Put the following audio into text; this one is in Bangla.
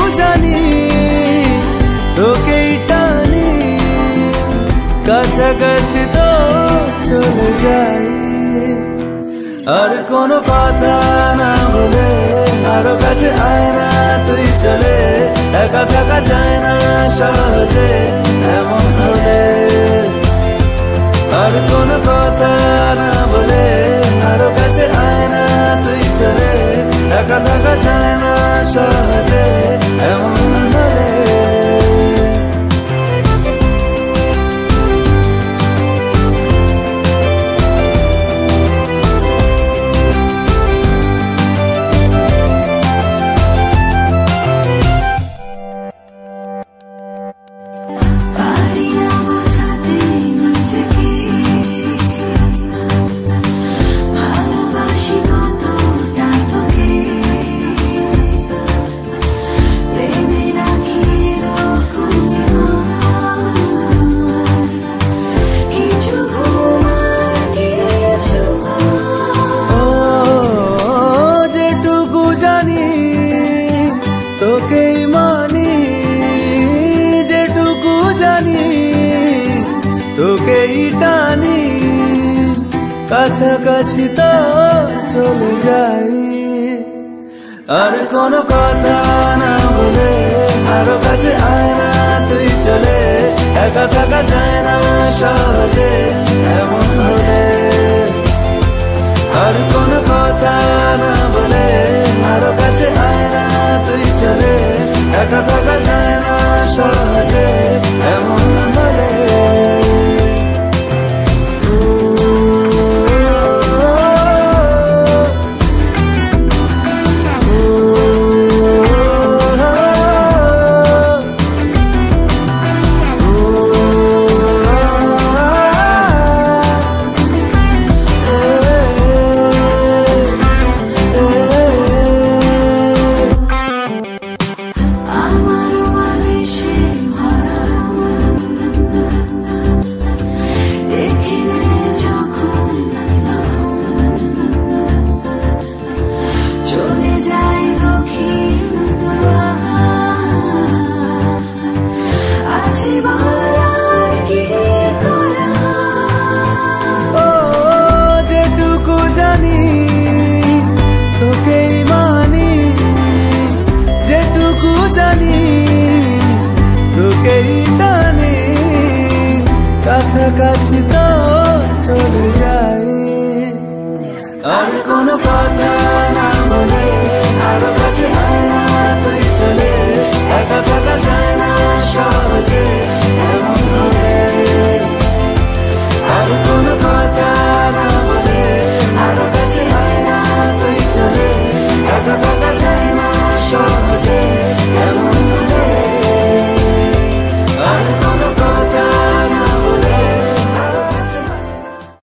জানি তোকেই টানি, কাছাকাছি তো চলে যাই। আর কোনো কথা না বলে আরো কাছে আয় না তুই চলে, একা থাকা যায় না সহজে এমন হলে। আর কোনো কথা না বলে আরো কাছে আয় না তুই চলে, একা থাকা যায় না সহজে এমন হলে। তোকেই মানি যেটুকু জানি, তোকেই টানি, কাছাকাছি তো চলে যাই। আর কোনো কথা না বলে আরো কাছে আয় না তুই চলে, একা থাকা যায় না সহজে এমন হলে। আর কোনো কথা না বলে আরো কাছে আয় না তুই চলে, একা থাকা যায় না সহজে এমন হলে। যেটুকু জানি তোকেই মানি, যেটুকু জানি তোকেই টানি, কাছাকাছি তো চলে যাই। আর কোনো কথা